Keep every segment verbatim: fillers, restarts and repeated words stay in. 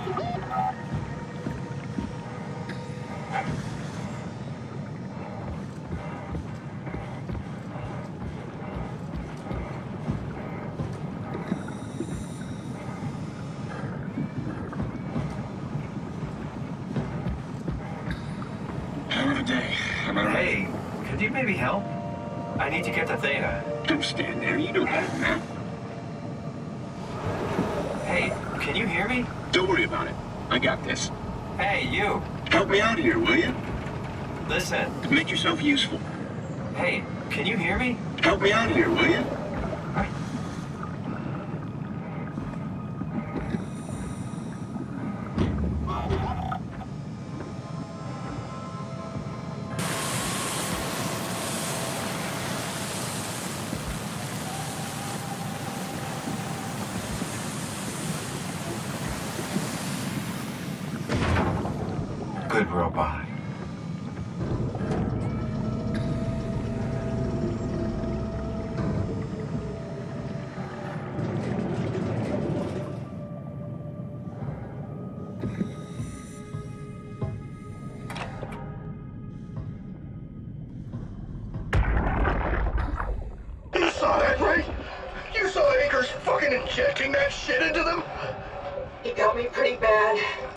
Hey, could you maybe help? I need to get to Theta. Don't stand there. You don't have a map. Hey, can you hear me? Don't worry about it. I got this. Hey, you. Help me out here, will you? Listen. Make yourself useful. Hey, can you hear me? Help me out here, will you? Good robot. You saw that, right? You saw Akers fucking injecting that shit into them? He got me pretty bad.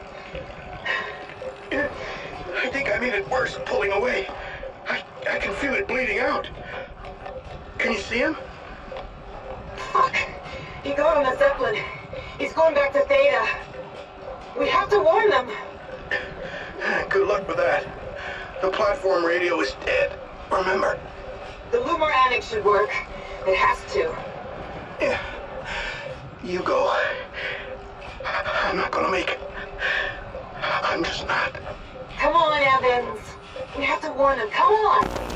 I think I made it worse pulling away. I, I can feel it bleeding out. Can you see him? Fuck. He got on the Zeppelin. He's going back to Theta. We have to warn them. Good luck with that. The platform radio is dead. Remember. The Lumar Annex should work. It has to. Yeah. You go. I'm not gonna make it. I'm just not. Come on, Evans. We have to warn them. Come on.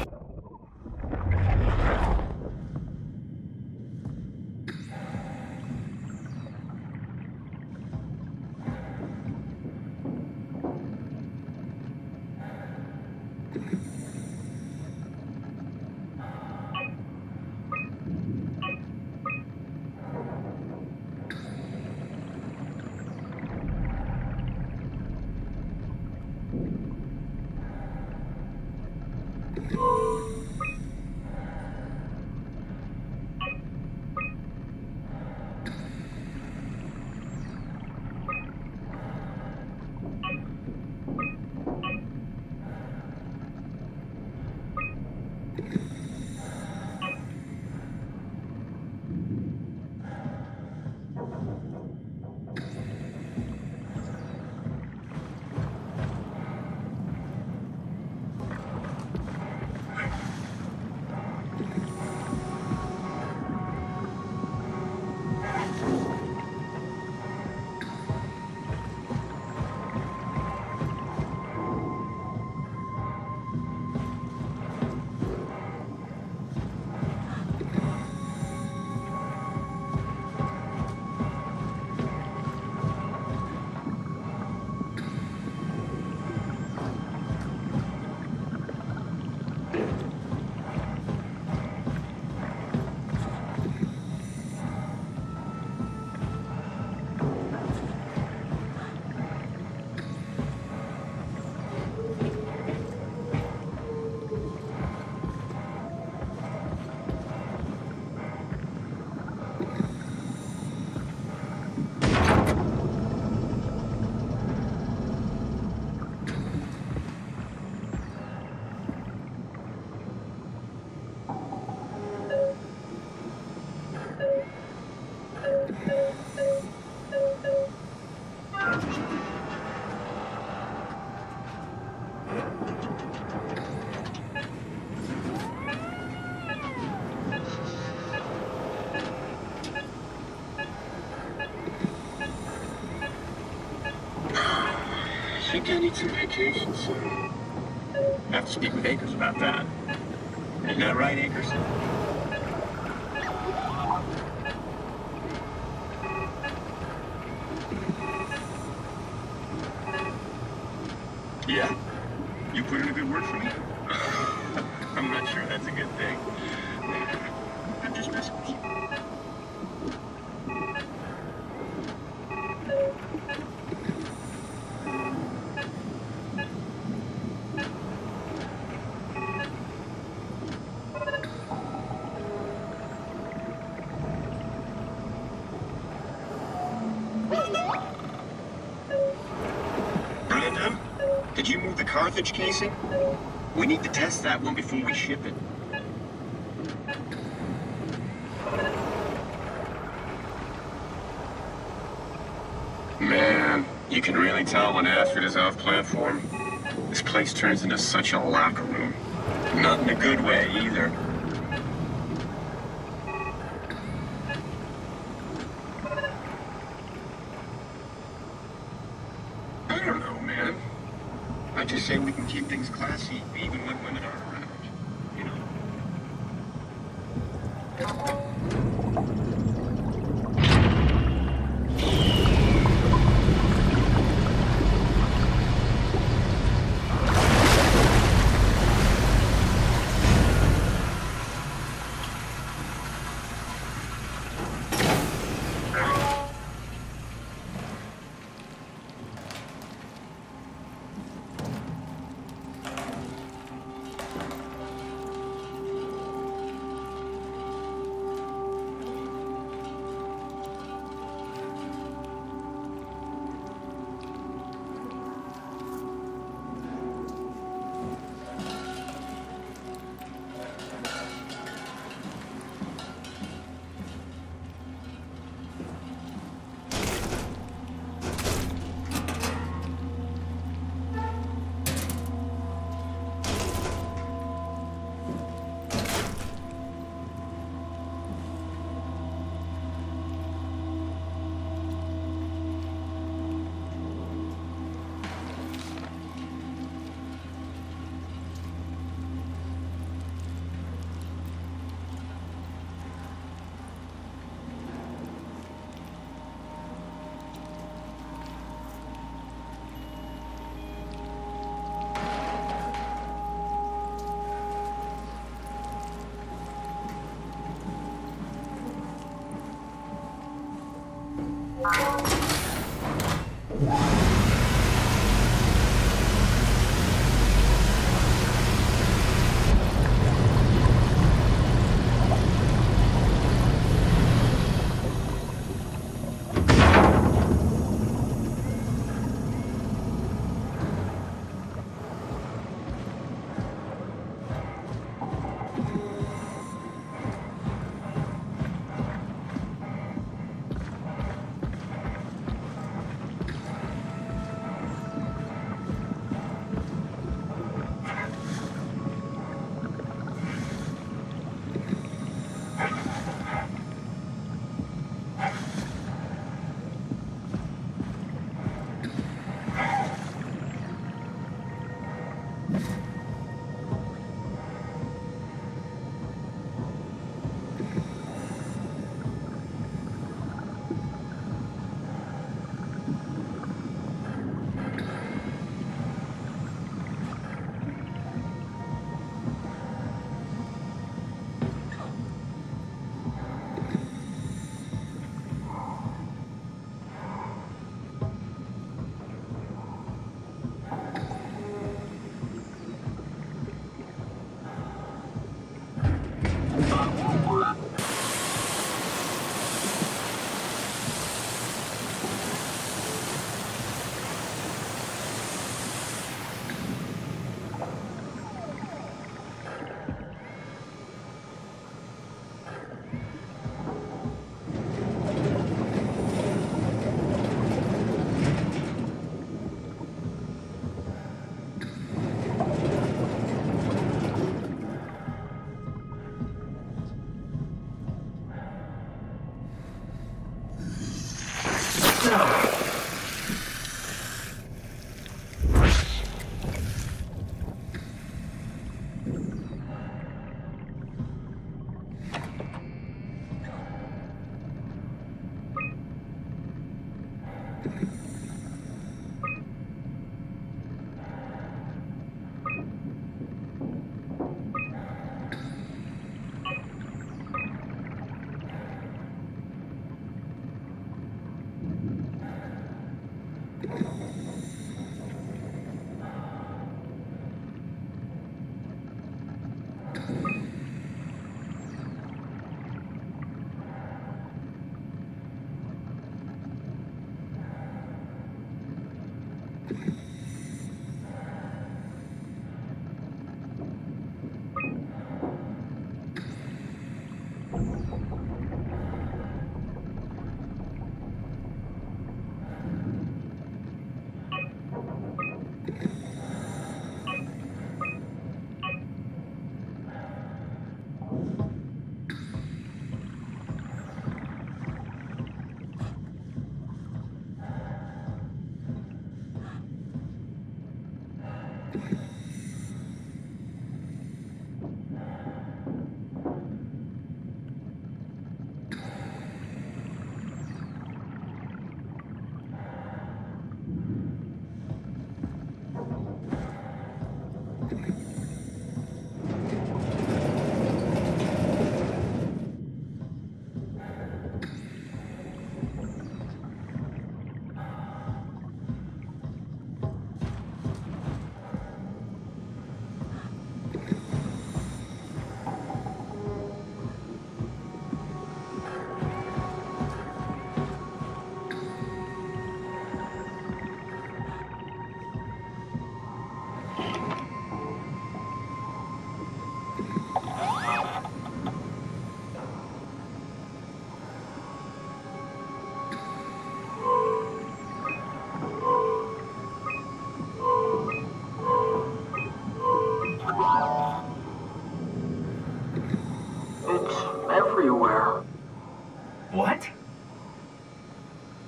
I think I need some vacation soon. I have to speak with Akers about that. Isn't that right, Akers? Yeah? You put in a good word for me? I'm not sure that's a good thing. I'm just messing with you. Did you move the Carthage casing? We need to test that one before we ship it. Man, you can really tell when Astrid is off platform. This place turns into such a locker room. Not in a good way, either. I don't know, man. I just say we can keep things classy, even when women aren't around, you know?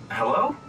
Hello?